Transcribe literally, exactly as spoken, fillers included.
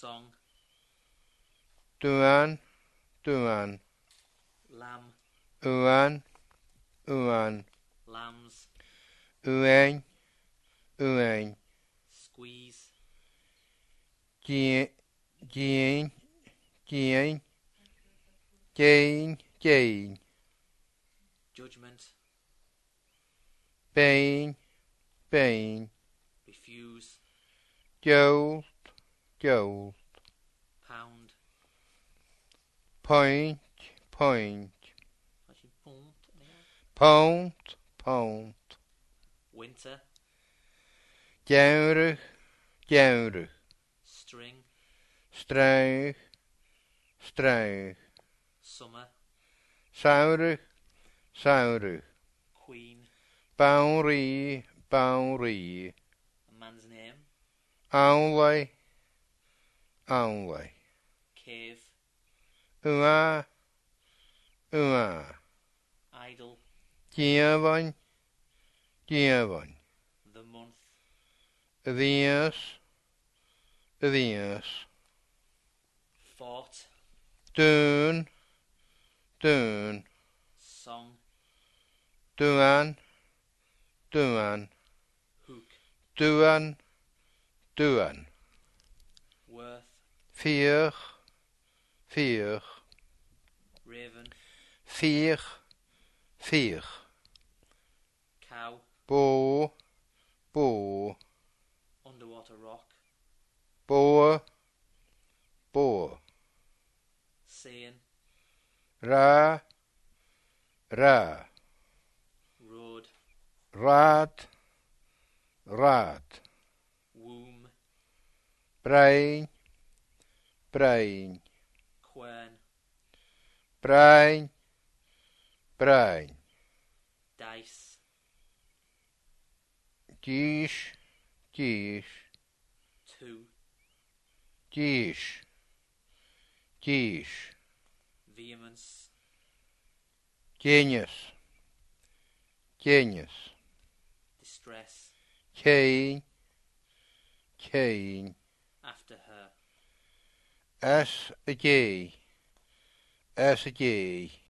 Song. Duan, duan. Lamb. Uan, uan. Lambs. Uain, uain. Squeeze. Jean, Jean, Jean. Jane, Jane. Judgment. Bane, Bane. Refuse. Jolt, Jolt. Pound. Point, point. Actually, pont. Pound, pound. Winter. Jaurig, jaurig. String. Struig, struig. Summer. Saurig, saurig. Queen. Bowery, bowery. A man's name. Only, only. Cave. Ua, ua. Idle. Giavon, giavon. The month. Avias, avias. Fort. Dune, dune. Song. Duan, duan. Hook. Duan, duan. Worth. Vier, vier. Raven. Vier, vier. Cow. Bo, bo. Underwater rock. Bo, bo. Saying. Ra, ra. Road. Rad, rad. Womb. Brain, brain. Quern. Brain, brain. Dice. Dish, dish. Two. Dish, dish. Vehemence. Genius, genius. Distress. Kane, Kane. After her. S a J, S a J.